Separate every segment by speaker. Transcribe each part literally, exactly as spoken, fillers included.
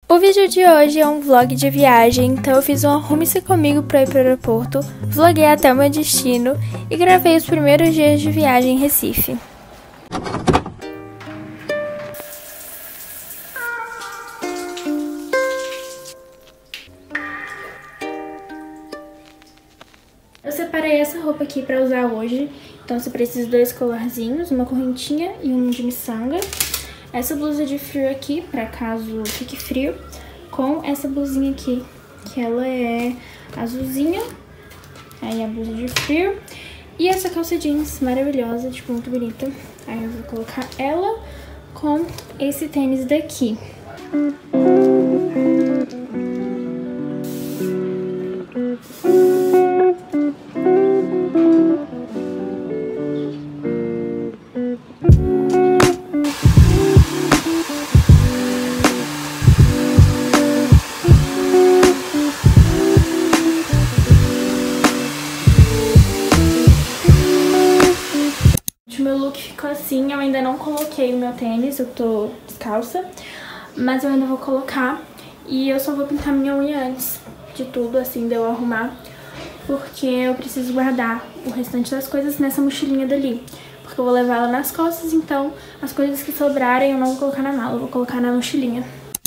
Speaker 1: O vídeo de hoje é um vlog de viagem, então eu fiz um arrume-se comigo pra ir pro aeroporto, vloguei até o meu destino e gravei os primeiros dias de viagem em Recife. Eu separei essa roupa aqui pra usar hoje, então você precisa de dois colarzinhos, uma correntinha e um de miçanga. Essa blusa de frio aqui, pra caso fique frio, com essa blusinha aqui, que ela é azulzinha, aí a blusa de frio. E essa calça jeans maravilhosa, tipo, muito bonita. Aí eu vou colocar ela com esse tênis daqui. Meu look ficou assim, eu ainda não coloquei o meu tênis, eu tô descalça, mas eu ainda vou colocar. E eu só vou pintar minha unha antes de tudo, assim, de eu arrumar, porque eu preciso guardar o restante das coisas nessa mochilinha dali, porque eu vou levar ela nas costas, então as coisas que sobrarem eu não vou colocar na mala, eu vou colocar na mochilinha.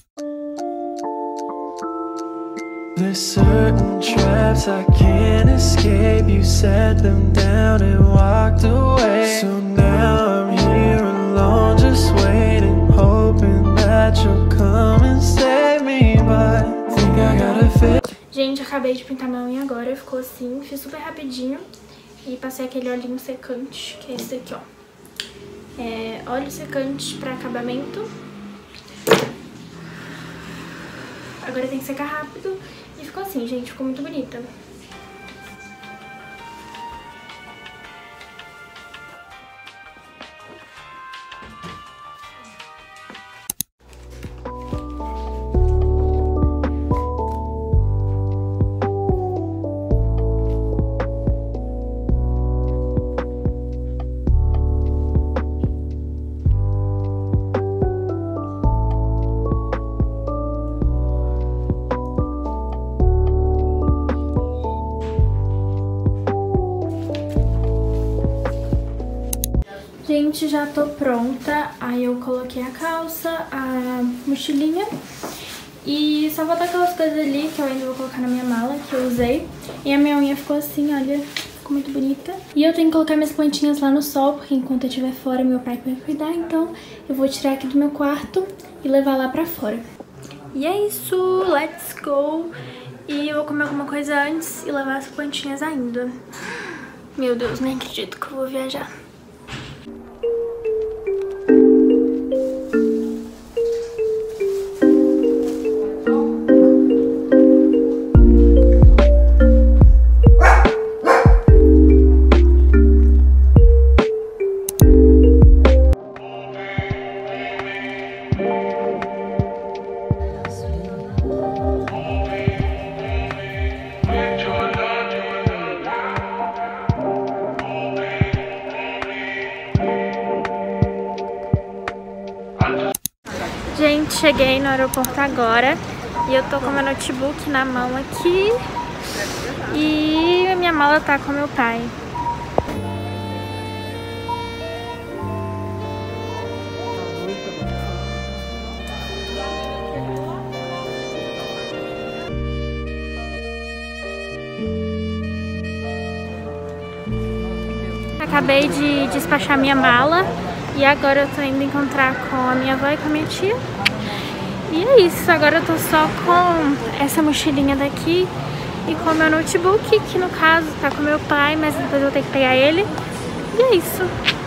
Speaker 2: There's certain traps I can't escape. You set them down and walked away. So now I'm here alone, just waiting, hoping that you'll come and save me. But I think I gotta fit.
Speaker 1: Gente, acabei de pintar minha unha agora, ficou assim, fiz super rapidinho. E passei aquele olhinho secante, que é esse daqui, ó. É óleo secante pra acabamento. Agora tem que secar rápido. E ficou assim, gente, ficou muito bonita. Gente, já tô pronta, aí eu coloquei a calça, a mochilinha e só vou botar aquelas coisas ali que eu ainda vou colocar na minha mala, que eu usei. E a minha unha ficou assim, olha, ficou muito bonita. E eu tenho que colocar minhas plantinhas lá no sol, porque enquanto eu estiver fora, meu pai vai cuidar, então eu vou tirar aqui do meu quarto e levar lá pra fora. E é isso, let's go! E eu vou comer alguma coisa antes e levar as plantinhas ainda. Meu Deus, nem acredito que eu vou viajar. Gente, cheguei no aeroporto agora e eu tô com meu notebook na mão aqui e a minha mala tá com meu pai. Acabei de despachar minha mala e agora eu tô indo encontrar com a minha avó e com a minha tia. E é isso, agora eu tô só com essa mochilinha daqui e com o meu notebook, que no caso tá com meu pai, mas depois eu vou ter que pegar ele. E é isso.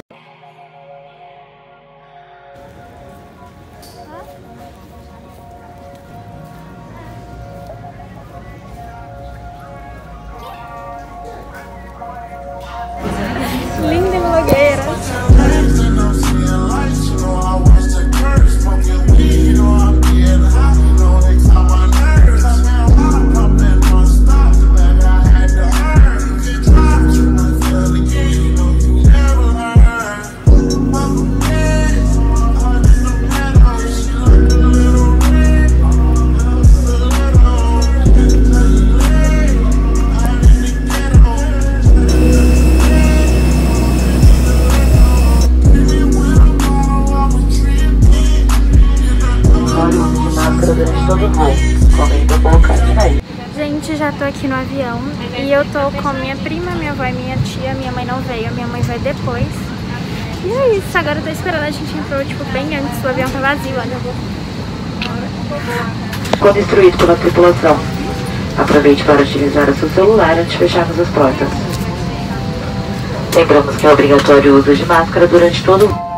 Speaker 1: Linda blogueira.
Speaker 3: máscara durante todo o voo, comendo a boca e nariz.
Speaker 1: Gente, já tô aqui no avião e eu tô com minha prima, minha avó e minha tia. Minha mãe não veio, minha mãe vai depois. E é isso, agora eu tô esperando, a gente entrou tipo bem antes, o avião tá vazio, olha.
Speaker 3: Quando instruído pela tripulação, aproveite para utilizar o seu celular antes de fecharmos as portas. Lembramos que é obrigatório o uso de máscara durante todo o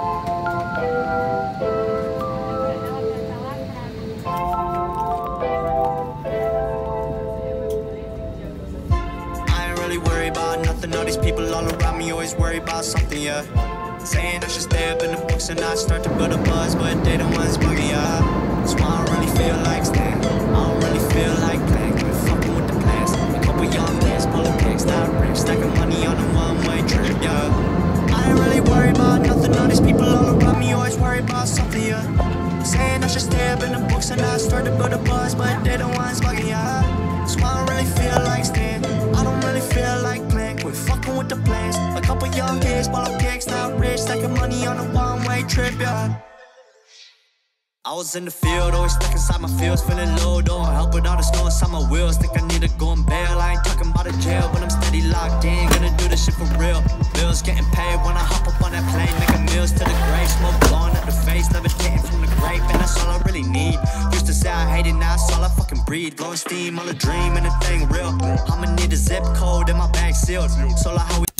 Speaker 4: saying I should stay up in the books and not start to build a buzz, but they don't want to bug me up. So I don't really feel like staying. I don't really feel like playing. Been fucking with the plans. A couple young days, pulling pics, not rich, stacking money on a one-way trip, yeah. I ain't really worried about nothing. All these people all around me always worry about something, yeah. Saying I should stay up in the books and not start to build a buzz, but they don't want to bug me up. So I don't really feel like staying. I don't really feel like playing. Quit fucking with the plans. A couple young kids, ball up kicks, not rich, stacking money on a one-way trip, yeah. I was in the field, always stuck inside my fields, feeling low, don't help with all the snow inside my wheels. Think I need to go and bail, I ain't talking about a jail, but I'm steady locked in, gonna do this shit for real. Bills getting paid when I hop up on that plane, making meals to the grave, smoke blowing up the face, levitating from the grave, and that's all I really need. Used to say I hate it, now that's all I fucking breathe. Blowing steam, all a dream, and a thing real. I'ma need a zip code and my bag sealed, so like how we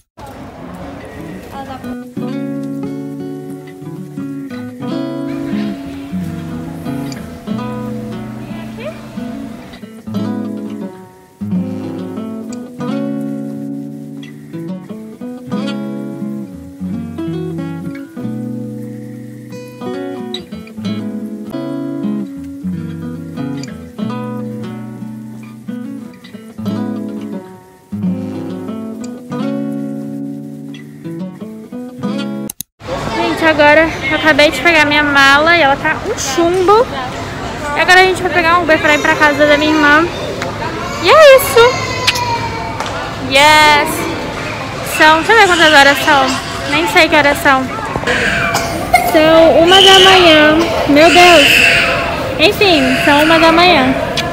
Speaker 1: Agora eu acabei de pegar minha mala e ela tá um chumbo. E agora a gente vai pegar um Uber pra ir pra casa da minha irmã. E é isso. Yes. São, deixa eu ver quantas horas são. Nem sei que horas são. São uma da manhã. Meu Deus. Enfim, são uma da manhã.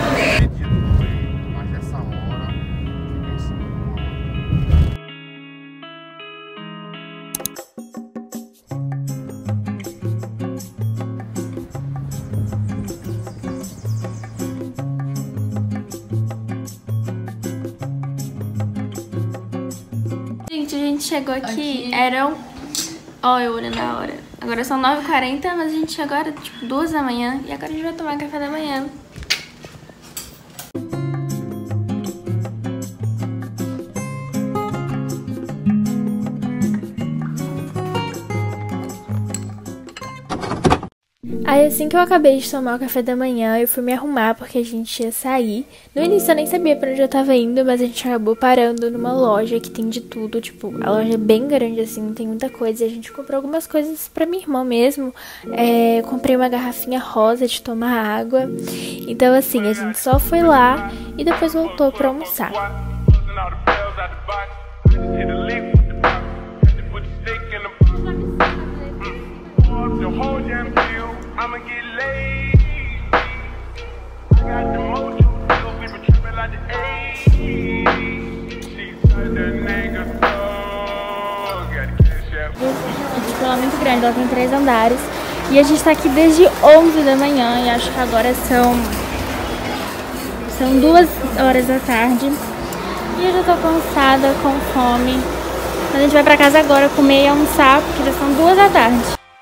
Speaker 1: Gente, a gente chegou aqui, aqui. eram... Ó, eu olhando a hora. Agora são nove e quarenta, mas a gente chegou agora, tipo, duas da manhã. E agora a gente vai tomar café da manhã. Aí assim que eu acabei de tomar o café da manhã, eu fui me arrumar porque a gente ia sair. No início eu nem sabia pra onde eu tava indo, mas a gente acabou parando numa loja que tem de tudo. Tipo, a loja é bem grande assim, tem muita coisa. E a gente comprou algumas coisas pra minha irmã mesmo. É, comprei uma garrafinha rosa de tomar água. Então assim, a gente só foi lá e depois voltou pra almoçar. I'ma get laid. I got the mojo, still we been tripping like the eighties. She said that nigga so got cash out. Tipo, ela é muito grande, ela tem três andares. E a gente tá aqui desde onze da manhã e acho que agora são São duas horas da tarde. E eu já tô cansada, com fome. A gente vai pra casa agora comer e almoçar, porque já são duas da tarde.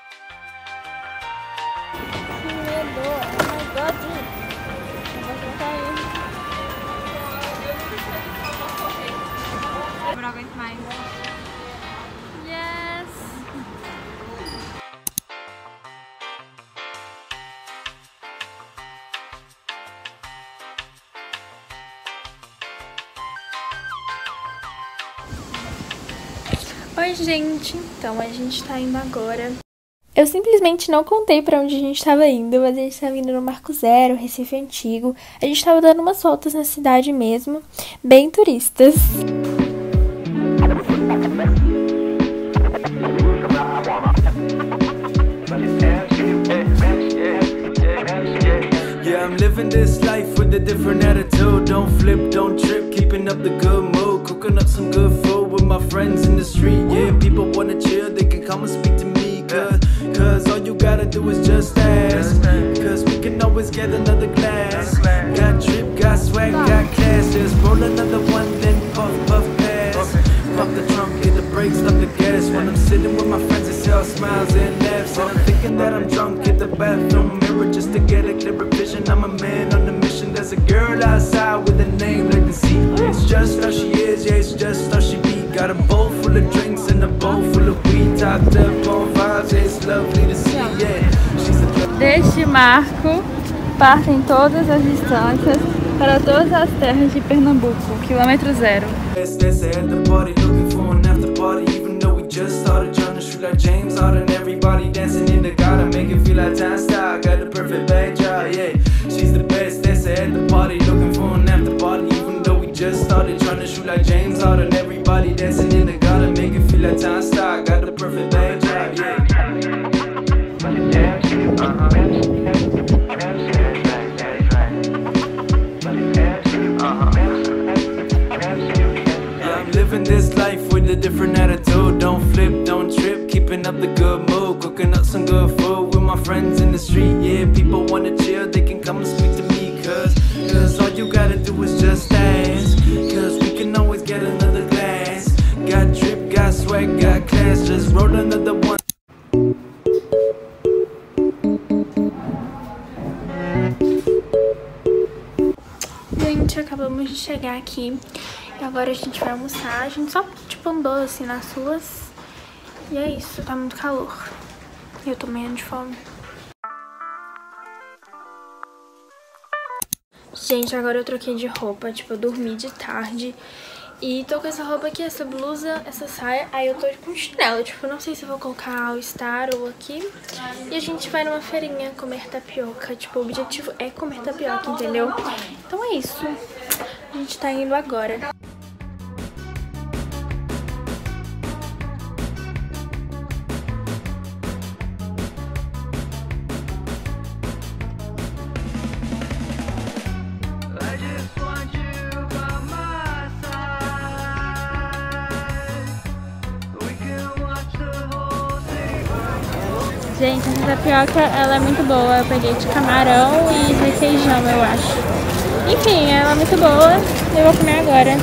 Speaker 1: Oi, gente. Então, a gente tá indo agora. Eu simplesmente não contei pra onde a gente tava indo, mas a gente tava indo no Marco Zero, Recife Antigo. A gente tava dando umas voltas na cidade mesmo, bem turistas.
Speaker 4: Yeah,
Speaker 2: Yeah, I'm living this life with a different attitude. Don't flip, don't trip, keeping up the good mood. Cooking up some good food with my friends in the street. Yeah, people wanna chill, they can come and speak to me. Cause, cause all you gotta do is just ask. Cause we can always get another glass. Got drip, got swag, got class. Just roll another one, then puff, puff, pass. Pop the trunk, hit the brakes, stop the gas. When I'm sitting with my friends, it's all smiles and laughs. And I'm thinking that I'm drunk, hit the bathroom mirror just to get a clearer vision. I'm a man on a mission. There's a girl outside with a name like the sea. It's just how she is, yeah, it's just how she be. Got a bowl full of drinks and a bowl full of weed. Topped up on vibes, yeah, it's lovely to see, yeah. She's a
Speaker 1: Deste marco partem todas as distâncias para todas as terras de Pernambuco, quilômetro zero.
Speaker 2: That's at the party, looking for an after party. Even though we just started trying to shoot like James Harden. Everybody dancing in the garden, make it feel like time style. Got the perfect backdrop, yeah. She's the best, that's at the party, looking for an after party. Even though we just started trying to shoot like James Harden. Everybody dancing in the garden, make it feel like time style. Got the perfect backdrop, yeah. Living this life with a different attitude. Don't flip, don't trip, keeping up the good mood. Cooking up some good food with my friends in the street. Yeah, people wanna chill, they can come and speak to me. Cause, cause all you gotta do is just ask. Cause we can always get another glass. Got drip, got swag, got class. Just roll another one.
Speaker 1: Gente, acabamos de chegar aqui. E agora a gente vai almoçar. A gente só, tipo, andou assim nas ruas. E é isso, tá muito calor. E eu tô morrendo de fome. Gente, agora eu troquei de roupa. Tipo, eu dormi de tarde. E tô com essa roupa aqui, essa blusa, essa saia. Aí eu tô com chinelo. Tipo, não sei se eu vou colocar All Star ou aqui. E a gente vai numa feirinha comer tapioca. Tipo, o objetivo é comer tapioca, entendeu? Então é isso. A gente tá indo agora. Gente, essa tapioca, ela é muito boa. Eu peguei de camarão e requeijão, eu acho. Enfim, ela é muito boa. Eu vou comer agora.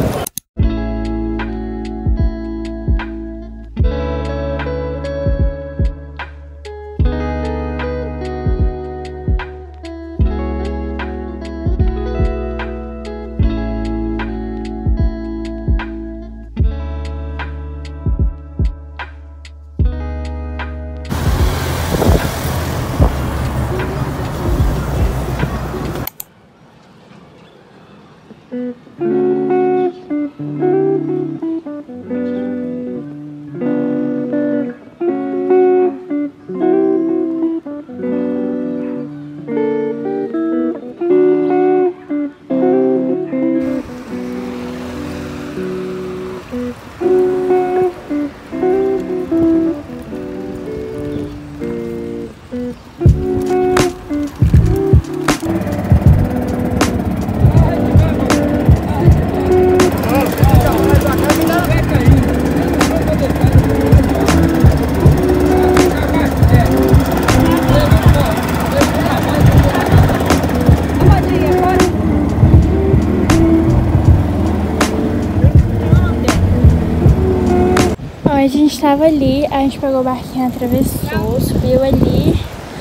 Speaker 1: A gente tava ali, a gente pegou o barquinho, atravessou, subiu ali.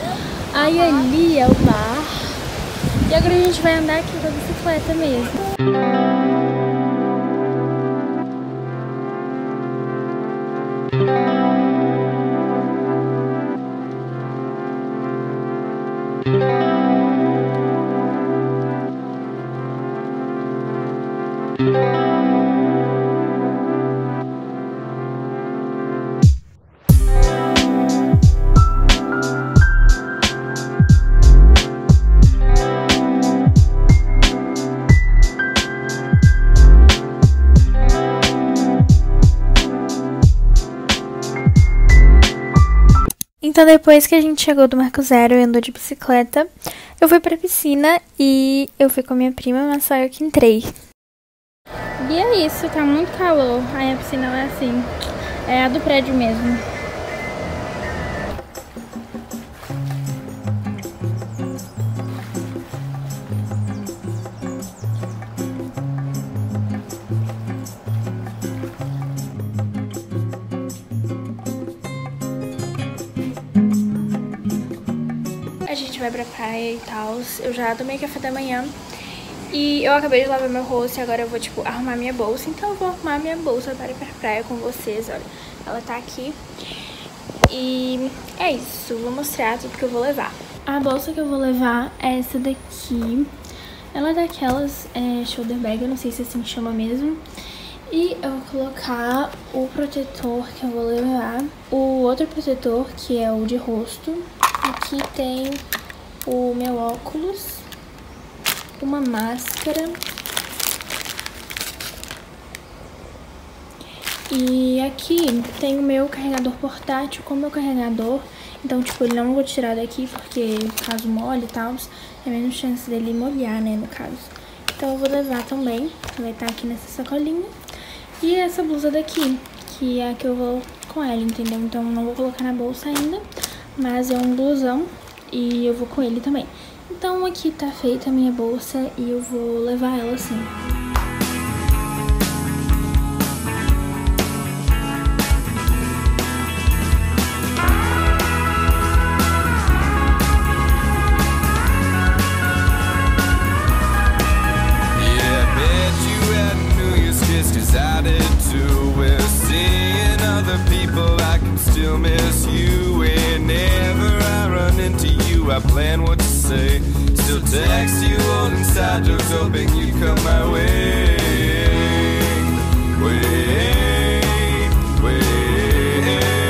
Speaker 1: Aí ali é o mar. E agora a gente vai andar aqui com a bicicleta mesmo. Então depois que a gente chegou do Marco Zero e andou de bicicleta, Eu fui pra piscina e eu fui com a minha prima, mas só eu que entrei. E é isso, tá muito calor. Aí a piscina é assim, é a do prédio mesmo. A gente vai pra praia e tal. Eu já tomei café da manhã e eu acabei de lavar meu rosto e agora eu vou, tipo, arrumar minha bolsa. Então eu vou arrumar minha bolsa para ir pra praia com vocês, olha. Ela tá aqui. E é isso, vou mostrar tudo que eu vou levar. A bolsa que eu vou levar é essa daqui. Ela é daquelas é, shoulder bag, eu não sei se assim chama mesmo. E eu vou colocar o protetor que eu vou levar. O outro protetor, que é o de rosto. Aqui tem o meu óculos, uma máscara e aqui tem o meu carregador portátil com o meu carregador. Então, tipo, ele não vou tirar daqui porque caso molhe e tal, é menos chance dele molhar, né, no caso. Então eu vou levar também, vai estar aqui nessa sacolinha. E essa blusa daqui, que é a que eu vou com ela, entendeu? Então não vou colocar na bolsa ainda. Mas é um blusão e eu vou com ele também. Então aqui tá feita a minha bolsa e eu vou levar ela assim.
Speaker 2: I plan what to say. Still text you old inside jokes, hoping you come my way. Wait, wait.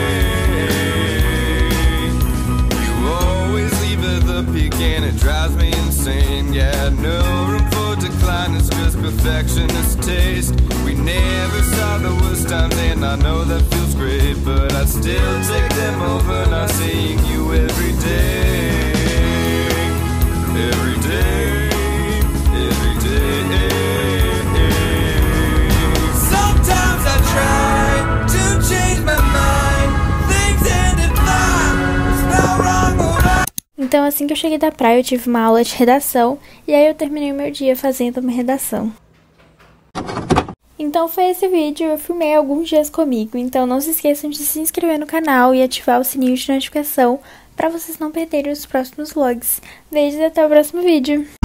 Speaker 2: You always leave at the peak and it drives me insane. Yeah, no room for decline, it's just perfectionist taste. We never saw the worst times and I know that feels great, but I still take them over, not seeing you every day. Every day, every day. Sometimes I try to change my mind. Things ended fine. It's not wrong or right.
Speaker 1: Então assim que eu cheguei da praia eu tive uma aula de redação e aí eu terminei o meu dia fazendo uma redação. Então foi esse vídeo, eu filmei alguns dias comigo, então não se esqueçam de se inscrever no canal e ativar o sininho de notificação para vocês não perderem os próximos vlogs. Beijos e até o próximo vídeo!